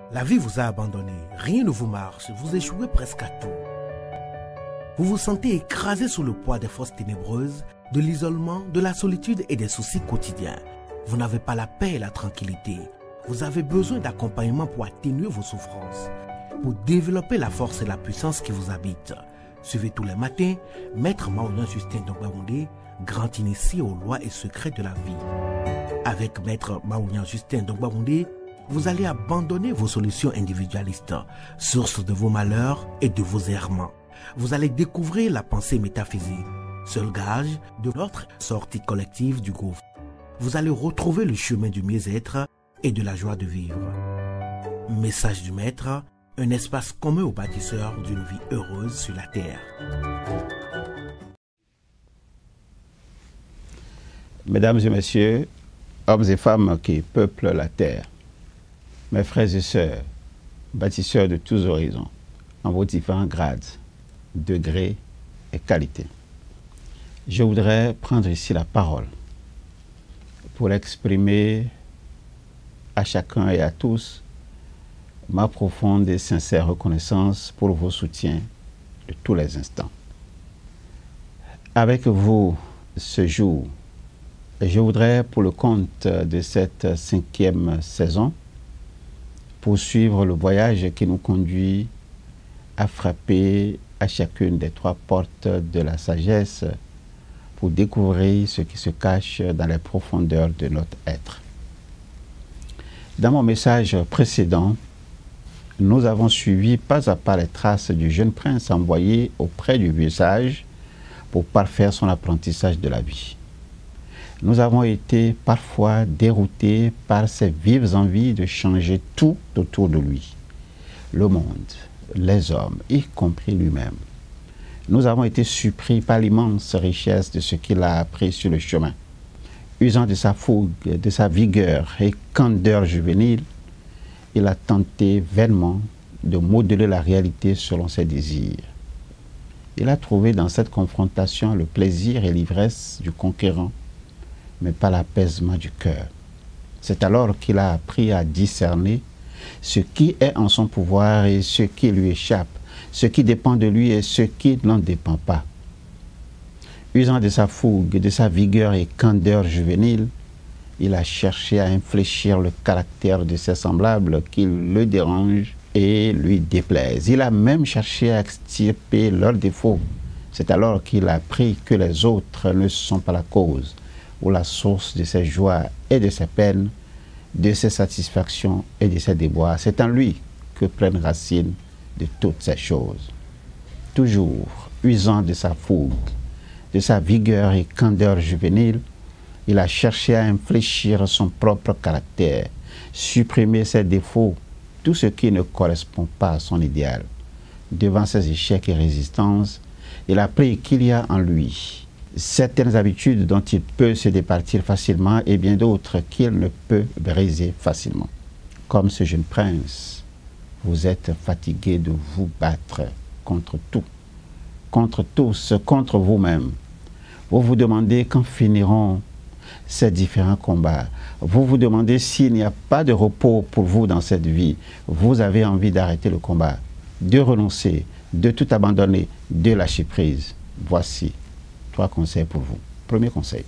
La vie vous a abandonné, rien ne vous marche, vous échouez presque à tout. Vous vous sentez écrasé sous le poids des forces ténébreuses, de l'isolement, de la solitude et des soucis quotidiens. Vous n'avez pas la paix et la tranquillité. Vous avez besoin d'accompagnement pour atténuer vos souffrances, pour développer la force et la puissance qui vous habitent. Suivez tous les matins Maître Maoulian Justin Dongbaoundé, grand initié aux lois et secrets de la vie. Avec Maître Maoulian Justin Dongbaoundé, vous allez abandonner vos solutions individualistes, source de vos malheurs et de vos errements. Vous allez découvrir la pensée métaphysique, seul gage de notre sortie collective du gouffre. Vous allez retrouver le chemin du mieux-être et de la joie de vivre. Message du Maître, un espace commun aux bâtisseurs d'une vie heureuse sur la terre. Mesdames et messieurs, hommes et femmes qui peuplent la terre, mes frères et sœurs, bâtisseurs de tous horizons, en vos différents grades, degrés et qualités. Je voudrais prendre ici la parole pour exprimer à chacun et à tous ma profonde et sincère reconnaissance pour vos soutiens de tous les instants. Avec vous, ce jour, je voudrais, pour le compte de cette 5e saison, poursuivre le voyage qui nous conduit à frapper à chacune des 3 portes de la sagesse pour découvrir ce qui se cache dans les profondeurs de notre être. Dans mon message précédent, nous avons suivi pas à pas les traces du jeune prince envoyé auprès du vieux sage pour parfaire son apprentissage de la vie. Nous avons été parfois déroutés par ses vives envies de changer tout autour de lui, le monde, les hommes, y compris lui-même. Nous avons été surpris par l'immense richesse de ce qu'il a appris sur le chemin. Usant de sa fougue, de sa vigueur et candeur juvénile, il a tenté vainement de modeler la réalité selon ses désirs. Il a trouvé dans cette confrontation le plaisir et l'ivresse du conquérant, mais pas l'apaisement du cœur. C'est alors qu'il a appris à discerner ce qui est en son pouvoir et ce qui lui échappe, ce qui dépend de lui et ce qui n'en dépend pas. Usant de sa fougue, de sa vigueur et candeur juvénile, il a cherché à infléchir le caractère de ses semblables qui le dérangent et lui déplaisent. Il a même cherché à extirper leurs défauts. C'est alors qu'il a appris que les autres ne sont pas la cause ou la source de ses joies et de ses peines, de ses satisfactions et de ses déboires. C'est en lui que prennent racine de toutes ces choses. Toujours usant de sa fougue, de sa vigueur et candeur juvénile, il a cherché à infléchir son propre caractère, supprimer ses défauts, tout ce qui ne correspond pas à son idéal. Devant ses échecs et résistances, il a appris qu'il y a en lui certaines habitudes dont il peut se départir facilement et bien d'autres qu'il ne peut briser facilement. Comme ce jeune prince, vous êtes fatigué de vous battre contre tout, contre tous, contre vous-même. Vous vous demandez quand finiront ces différents combats. Vous vous demandez s'il n'y a pas de repos pour vous dans cette vie. Vous avez envie d'arrêter le combat, de renoncer, de tout abandonner, de lâcher prise. Voici 3 conseils pour vous. Premier conseil,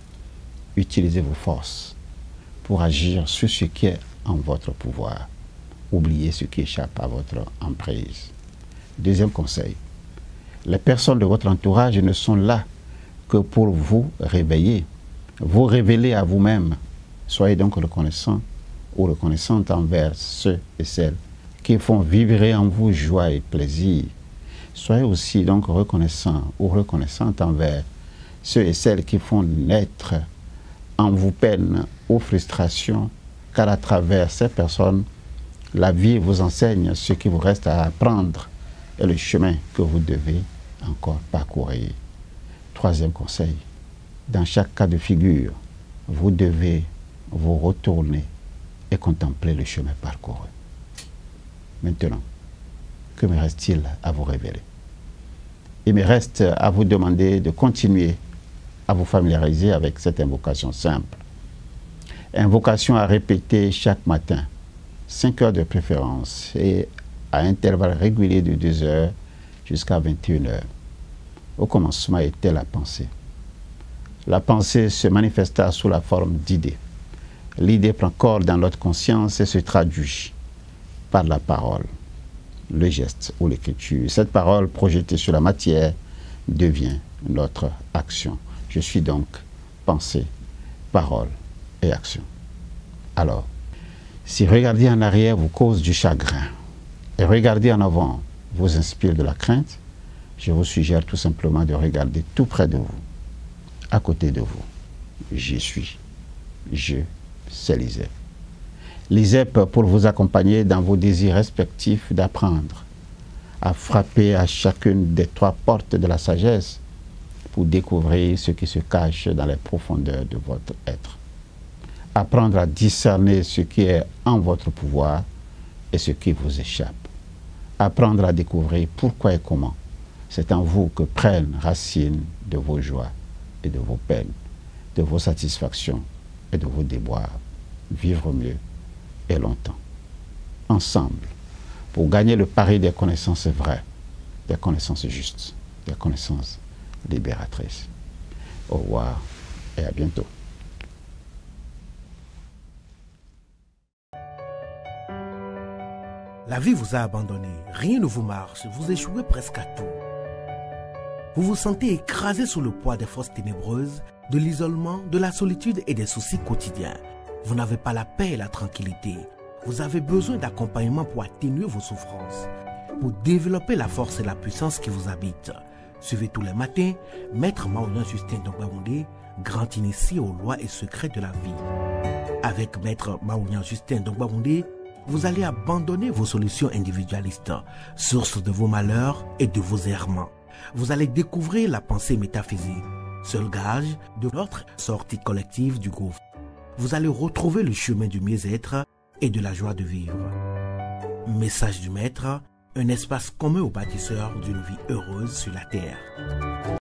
utilisez vos forces pour agir sur ce qui est en votre pouvoir. Oubliez ce qui échappe à votre emprise. Deuxième conseil, les personnes de votre entourage ne sont là que pour vous réveiller, vous révéler à vous-même. Soyez donc reconnaissant ou reconnaissante envers ceux et celles qui font vibrer en vous joie et plaisir. Soyez aussi donc reconnaissant ou reconnaissante envers ceux et celles qui font naître en vous peine ou frustration, car à travers ces personnes, la vie vous enseigne ce qui vous reste à apprendre et le chemin que vous devez encore parcourir. Troisième conseil, dans chaque cas de figure, vous devez vous retourner et contempler le chemin parcouru. Maintenant, que me reste-t-il à vous révéler? Il me reste à vous demander de continuer à vous familiariser avec cette invocation simple. Invocation à répéter chaque matin, 5 heures de préférence, et à intervalles réguliers de 2 heures jusqu'à 21 heures. Au commencement était la pensée. La pensée se manifesta sous la forme d'idées. L'idée prend corps dans notre conscience et se traduit par la parole, le geste ou l'écriture. Cette parole projetée sur la matière devient notre action. Je suis donc pensée, parole et action. Alors, si regarder en arrière vous cause du chagrin et regarder en avant vous inspire de la crainte, je vous suggère tout simplement de regarder tout près de vous, à côté de vous. J'y suis. Je, c'est l'ISEP. L'ISEP pour vous accompagner dans vos désirs respectifs d'apprendre à frapper à chacune des 3 portes de la sagesse pour découvrir ce qui se cache dans les profondeurs de votre être. Apprendre à discerner ce qui est en votre pouvoir et ce qui vous échappe. Apprendre à découvrir pourquoi et comment c'est en vous que prennent racine de vos joies et de vos peines, de vos satisfactions et de vos déboires. Vivre mieux et longtemps. Ensemble, pour gagner le pari des connaissances vraies, des connaissances justes, des connaissances libératrices. Au revoir et à bientôt. La vie vous a abandonné, rien ne vous marche, vous échouez presque à tout. Vous vous sentez écrasé sous le poids des forces ténébreuses, de l'isolement, de la solitude et des soucis quotidiens. Vous n'avez pas la paix et la tranquillité. Vous avez besoin d'accompagnement pour atténuer vos souffrances, pour développer la force et la puissance qui vous habitent. Suivez tous les matins Maître Maouyan Justin Dongbaoundé, grand initié aux lois et secrets de la vie. Avec Maître Maouyan Justin Dongbaoundé, vous allez abandonner vos solutions individualistes, source de vos malheurs et de vos errements. Vous allez découvrir la pensée métaphysique, seul gage de notre sortie collective du gouffre. Vous allez retrouver le chemin du mieux-être et de la joie de vivre. Message du Maître, un espace commun aux bâtisseurs d'une vie heureuse sur la terre.